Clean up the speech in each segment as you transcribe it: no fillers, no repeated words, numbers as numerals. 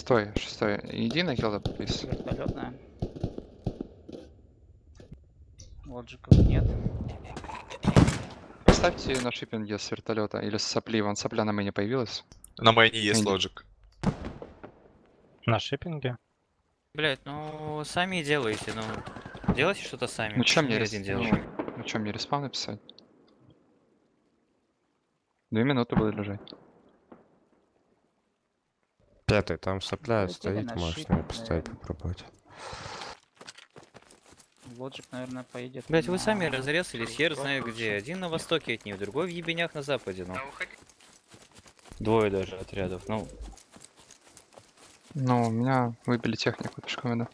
Шестой. Иди на килл, плиз. Вертолетная. Лоджиков нет. Поставьте на шиппинге с вертолета или с сопли. Вон сопля на мэне появилась. На майне есть Энди. лоджик. На шиппинге? Блять, ну сами делайте, ну. Делайте что-то сами. Ну чё Почему мне я рес... один делаю? Ну чё мне респаун написать? 2 минуты будет лежать. Пятый, там сопля Полетели стоит, на можешь шип, на нее поставить, наверное. попробовать. Лоджик, наверное, поедет. Блять, вы на- сами разрезались, хер знает где. Один на востоке от них, другой в ебенях на западе, ну. Двое даже отрядов, ну. Ну, у меня выбили технику пешком, да.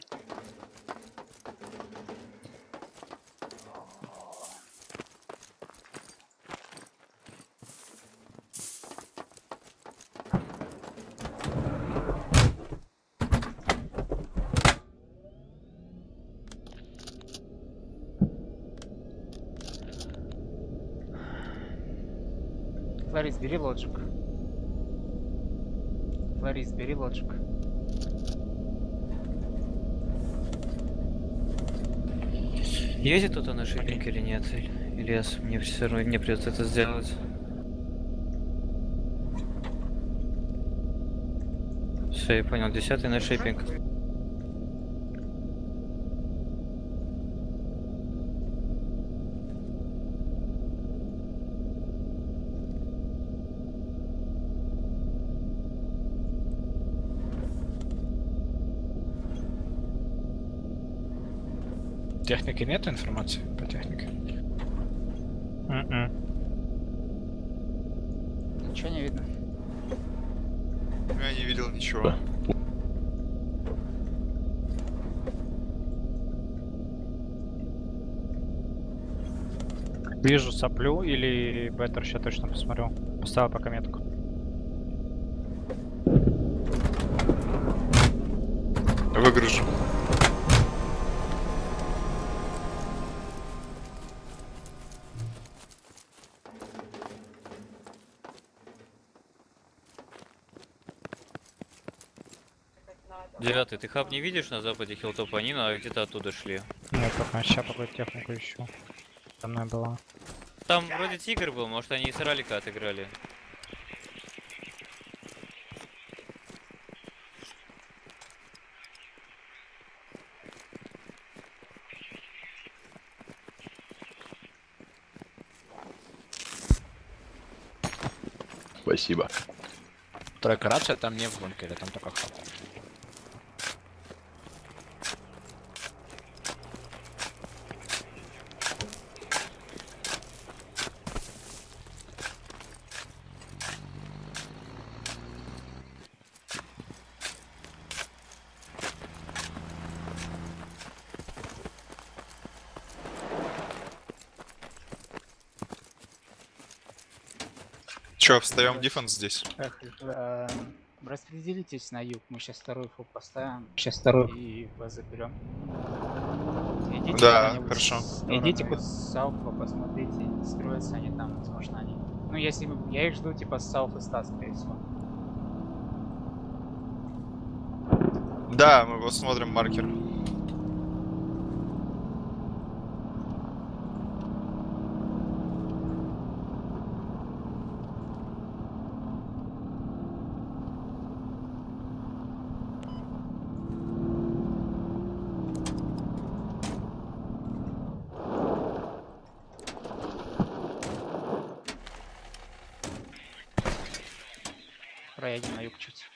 Флорис, бери лоджик. Флорис, бери лоджик. Едет кто-то на шиппинг или нет? Ильяс, мне все равно мне придется это сделать. Все, я понял, 10-й на шиппинг. Техники нет информации по технике? Ничего не видно. Я не видел ничего. Вижу соплю или беттер, сейчас точно посмотрю. Поставил пока метку. Выгружу. Девятый, ты хаб не видишь на западе хилтопа? Они где-то оттуда шли. Нет, пока сейчас пока технику ищу. Со мной была. Там вроде тигр был, может они с ралика отыграли. Спасибо. Тройка рация там не в бункере, там только хаб. Че, встаем дефенс здесь? Эх, распределитесь на юг. Мы сейчас второй фул поставим. Сейчас второй и вас заберем. Идите Да, куда-нибудь хорошо. Идите к Сауфу, посмотрите, строятся они там, возможно они. Ну если я их жду типа с Сауф и Стас, скорее всего. Да, мы посмотрим маркер. Проедем на юг чуть.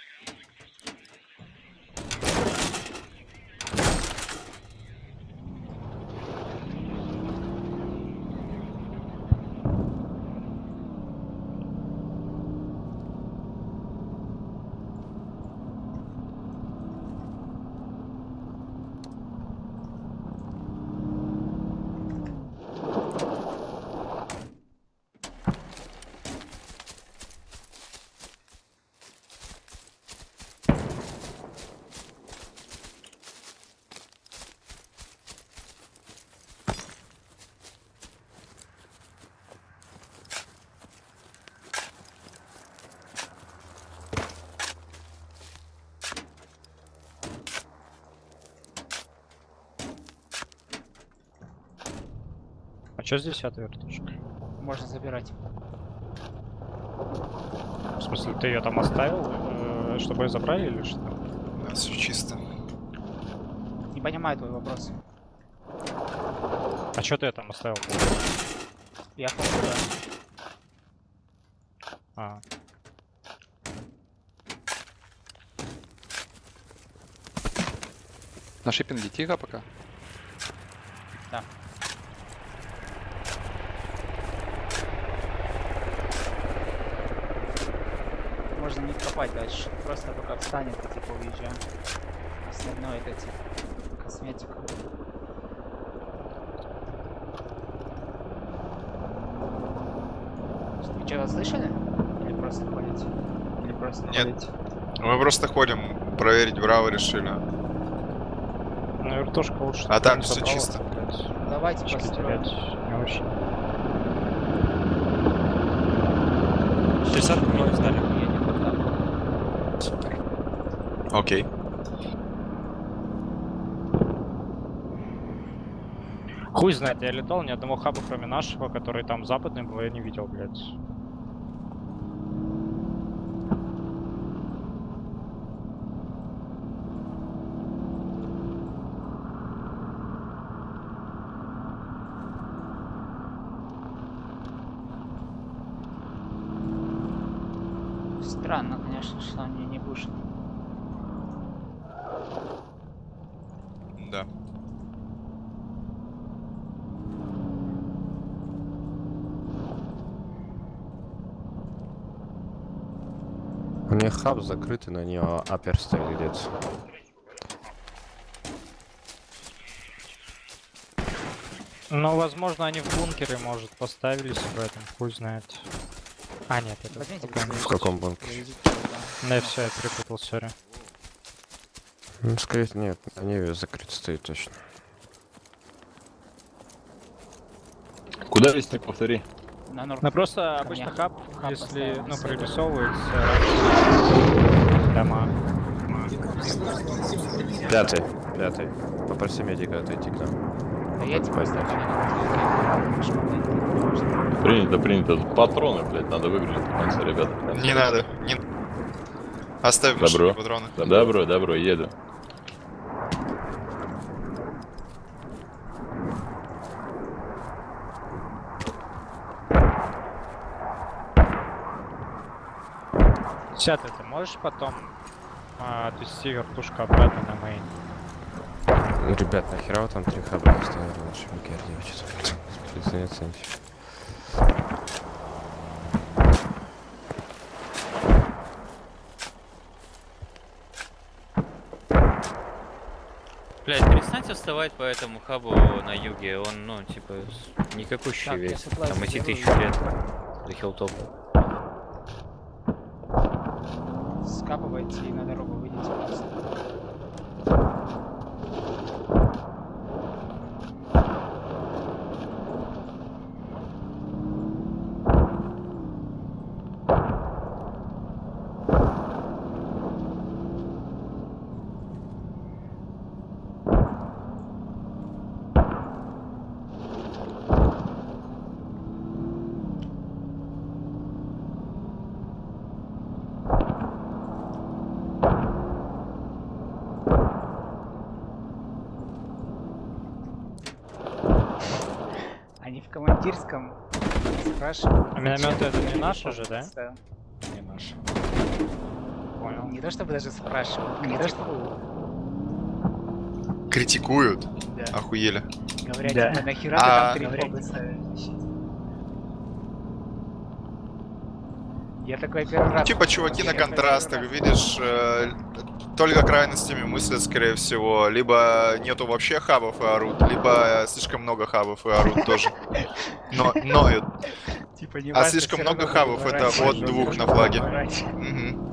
Чё с 10-й вертушкой? Можно забирать. В смысле, ты ее там оставил, чтобы ее забрали или что? Да, все чисто. Не понимаю твой вопрос. А чё ты ее там оставил? Я помню, А, На шиппинге тихо пока. можно не копать дальше. Просто пока встанет, и типа уезжаем. Остальное это типа косметика. Вы что, слышали? Или просто ходите? Или просто Нет. ходите? Мы просто ходим, проверить Браво решили. ну вертушка лучше. А так не всё забрала, чисто. блядь. Давайте Очки построим. терять не очень. 60 мы сдали. Едем вот так. Окей. Хуй знает, я летал, ни одного хаба, кроме нашего, который там западный был, я не видел, блядь. Странно, конечно, что они не пушат. Да. У них хаб закрытый, на него апер стоит где-то. Ну, возможно, они в бункере, может, поставили себе этом, хуй знает. А, нет, это... Возьмите пока не- В каком бункере? Привезите сюда. Да, все, я перепутал, сори. Ну, скорее, нет, на Неве закрыт стоит точно. Куда вести, повтори? На норм. Ну, просто Ко обычно мне. хаб, Хаб если, поставил, ну, всё, да. прорисовывается дома. Пятый. Попроси медика отойти к нам. Да я тебе просто Принято. Патроны, блядь, надо выгрузить в конце, ребята. в конце. Не надо. Оставь в Добро. машине патроны. Добро, еду. Десятый, ты можешь потом отвезти вертушку обратно на мейн? Ну, ребят, нахера вы там 3 хаба поставили в нашем герде? Вы что-то спецнец ничего. Блять, перестаньте вставать по этому хабу на юге, он, ну, типа, никакущий Так, я весь. согласен, Там эти делаю. 1000 лет до хилтопа. скапывайте и на дорогу выйдите просто. Они в командирском спрашивают. А минометы зачем это не ты наш телефон уже, да? поставил. Не наш. Понял. Не то чтобы даже спрашивают, критикуют. Критикуют. Да. Охуели. Говорят, Да. типа, нахера А, ты там 3 фобы ставишь? Я такой первый раз. Типа чуваки на Я такой контрастах, первый раз. видишь, только крайностями мыслят, скорее всего. Либо нету вообще хабов и орут, либо слишком много хабов и орут тоже. Но ноют. Типа, не А важно, слишком всё много равно хабов буду это орать, от всё 2 равно на буду флаге. орать. Мгм.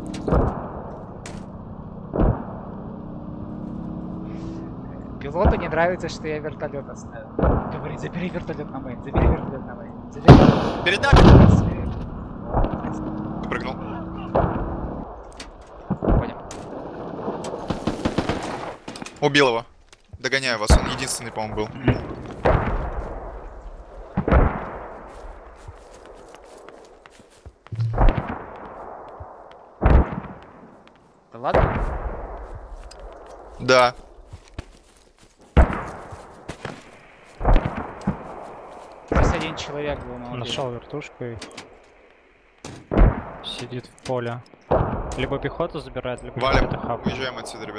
Пилоту не нравится, что я вертолет оставил. Говорит, забери вертолет на мейн, забери вертолет на мейн. Забери вертолет. Перед нами! Все. Прыгнул. Понял. Убил его. Догоняю вас, он единственный, по-моему, был. Это ладно? Да. Здесь один человек был, но Нашел вертушку и сидит в поле. Либо пехоту забирает, либо Валим. какой-то хаб. Уезжаем отсюда, ребят.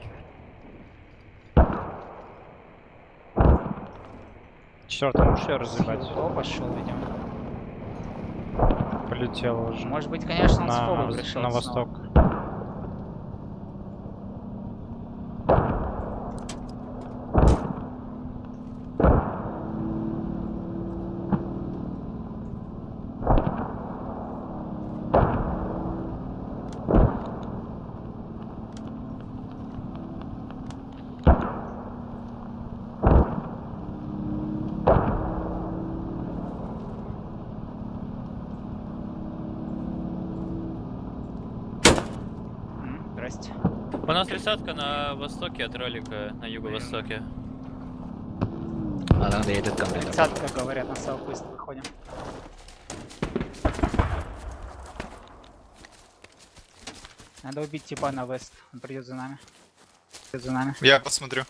Четвертый муж ее разъебать. О, пошел, видимо. Полетел уже. Может быть, конечно, он с на, фоба пришел. на снова. восток. Здрасте. У нас тридцатка на востоке от ролика, на юго-востоке. Она доедет ко мне. 30, как говорят, на Southwest выходим. Надо убить типа на Вест. Он придет за нами. Придет за нами. Я посмотрю.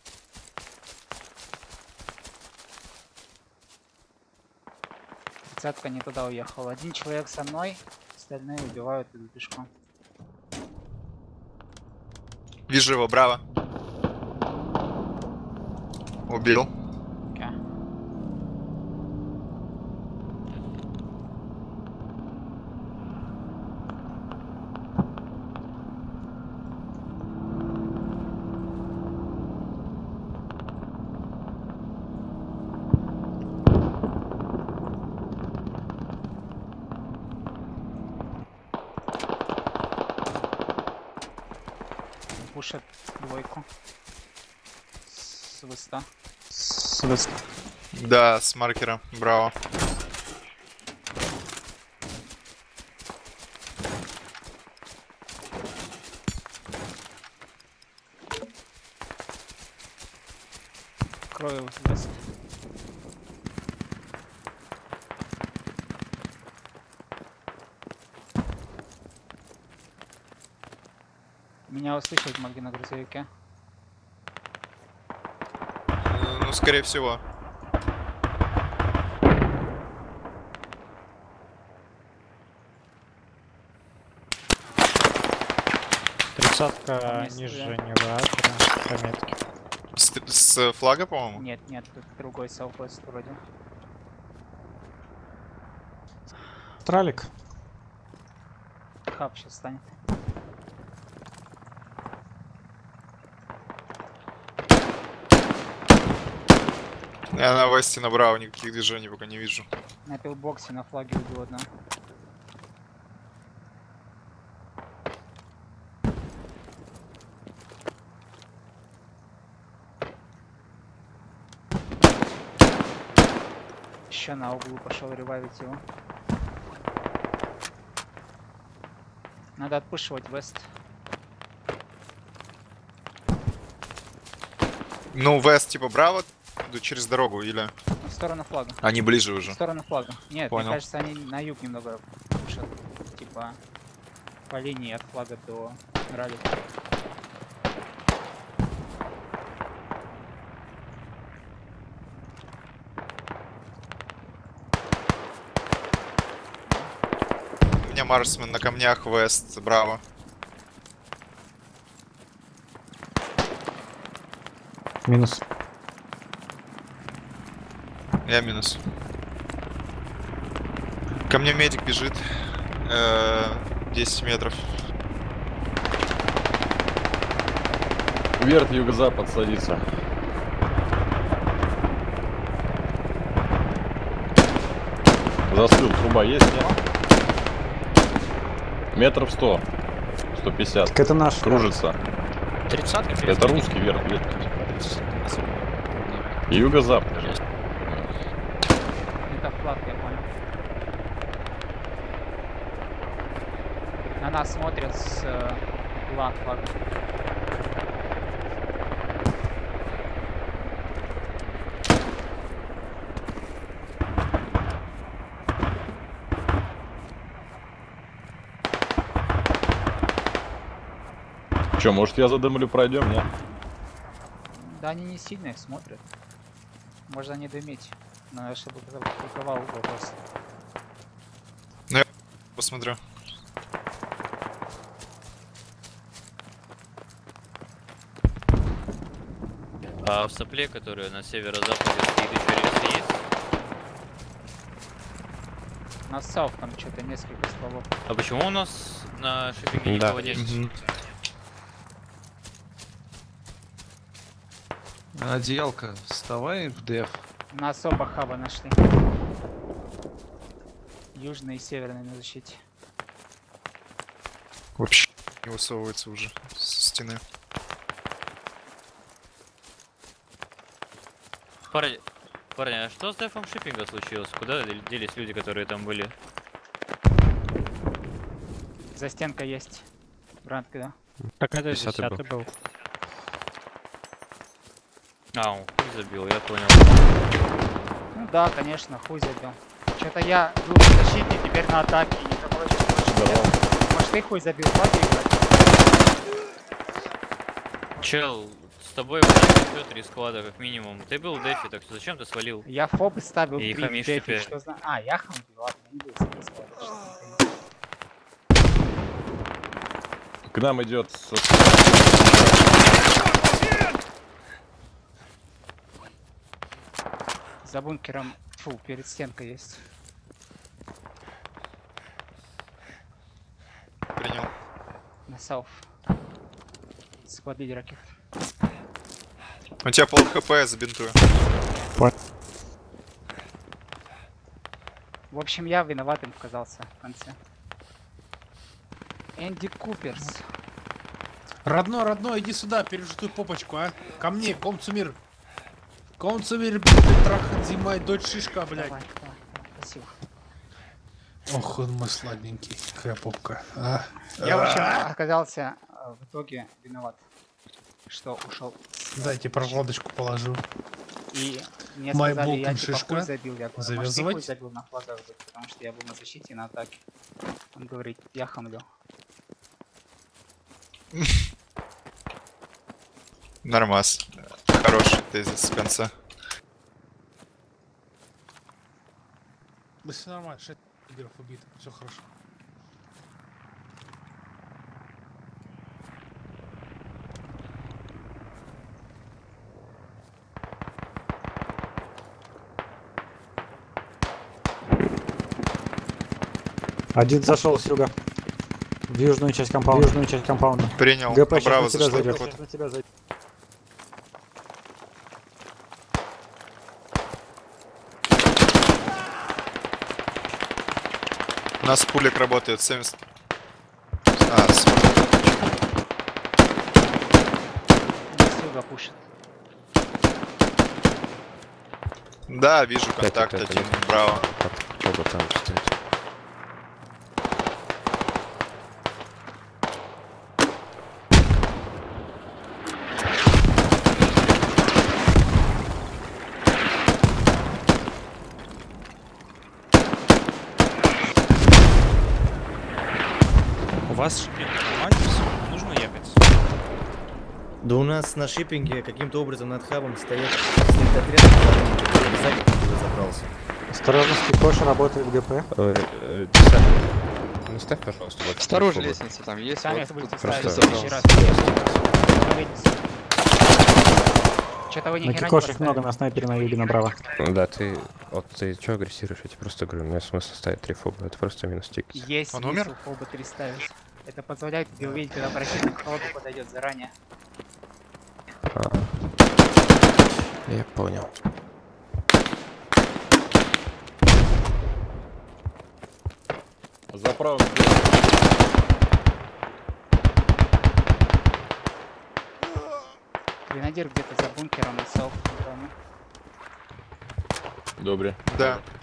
Тридцатка не туда уехал. Один человек со мной, остальные убивают идут пешком. Вижу его, браво. Убил. Окей. Пушат двойку. С выста. С выста. Да, с маркера. Браво. Крою вест. Меня услышать могли на грузовике. Ну, скорее всего. Тридцатка Там есть, ниже да. Неватора, пометки. С флага, по-моему? Нет, нет, тут другой Southwest вроде. Тралик. Хаб сейчас станет. Я на Весте на Браво никаких движений пока не вижу. На пилбоксе на флаге убил одного. Еще на углу пошел ревайвить его. Надо отпушивать Вест. Ну, Вест типа Браво, иду через дорогу или... В сторону флага. Они ближе В уже. сторону флага. Нет, Понял. мне кажется, они на юг немного пушат. Типа по линии от флага до ралли. У меня Марсмен на камнях, Вест, Браво. Минус. Я минус. Ко мне медик бежит. 10 метров. Верт, юго-запад садится. Застыл, труба есть, нет? Метров 100. 150. Так это наш. Кружится. 30-ка Это русский верт, верт. Юго-запад. Это флаг, я понял. На нас смотрят с флага. Че, может я задымлю, пройдем, не? Да, они не сильно их смотрят. Можно не дымить. Но чтобы блоковал вопрос. Посмотрю. А в сопле, которая на северо-западе стоит, еще рельсы есть? На Сауф там что-то несколько стволов. А почему у нас на шиппинге Да. никого нет? Одеялка, вставай в деф. На особо хаба нашли. Южный и северный на защите. Вообще не высовывается уже со стены. Парни, а что с дефом шиппинга случилось? Куда делись люди, которые там были? За стенкой есть. Бранка, да? Так это 10-й 10-й был. А, он хуй забил, я понял. Ну да, конечно, хуй забил. Что-то я был в защите, теперь на атаке. И никакого нет. Может ты хуй забил, хватит играть? Чел, с тобой вот идет 3 склада как минимум. Ты был в дефе, так зачем ты свалил? Я фобы ставил И 3 в хамишь дефе, теперь. что знаю. А, я хамлю, ладно, не был с ним. К нам идет... За бункером, фу, перед стенкой есть. Принял. На Сауф. Склад ракет. У тебя пол хп, я забинтую. В общем, я виноватым оказался в конце. Энди Куперс. Родной, иди сюда, пережитую попочку, а. Ко мне, Комцумир. Комцумир, блядь, трахать зимой, дочь шишка, блядь. Давай, спасибо. Ох, он мой сладенький, какая попка. А. Я, в общем, оказался в итоге виноват, что ушел. Дайте прокладочку положу. И мне Май сказали, я болтом типа шишка. хуй забил. Я говорю, может, ты Завязывать? хуй забил на флагах, потому что я был на защите и на атаке. Он говорит, я хамлю. Нормас. Хороший тезис в конце. Да все нормально, 6 игров убито, все хорошо. Один зашел с юга. В южную часть компаунда. Принял. ГП Браво сейчас на тебя зашел. зайдет. проход. Сейчас на тебя зайдет. У нас пулик работает 70. А, С юга пушит. да, вижу контакт это один. не- Браво. Оба там стоит. У вас шиппинг нормально всё? Нужно ехать? Да у нас на шиппинге каким-то образом над хабом стоит отряд, который сзади туда забрался. Осторожно, Скипош работает в ГП. Ну ставь, пожалуйста, вот. Снаружи фобы. лестница там есть. Сами вот будете тут ставить в просто следующий раз. Что-то вы ни На хера не Кикошек поставили. много, на снайпере на юге направо. Да, ты чё агрессируешь? Я тебе просто говорю, у меня смысл ставить 3 фоба, это просто минус тикет. Есть Он смысл умер? фоба 3 ставить. Это позволяет тебе увидеть, когда противник к холоду подойдет заранее. Я понял. За правым. Гренадер где-то за бункером и селф. Добре. Да.